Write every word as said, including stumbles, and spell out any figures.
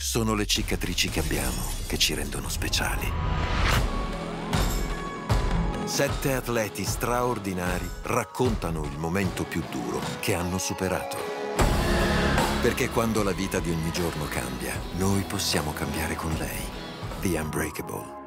Sono le cicatrici che abbiamo che ci rendono speciali. Sette atleti straordinari raccontano il momento più duro che hanno superato. Perché quando la vita di ogni giorno cambia, noi possiamo cambiare con lei. The Unbreakable.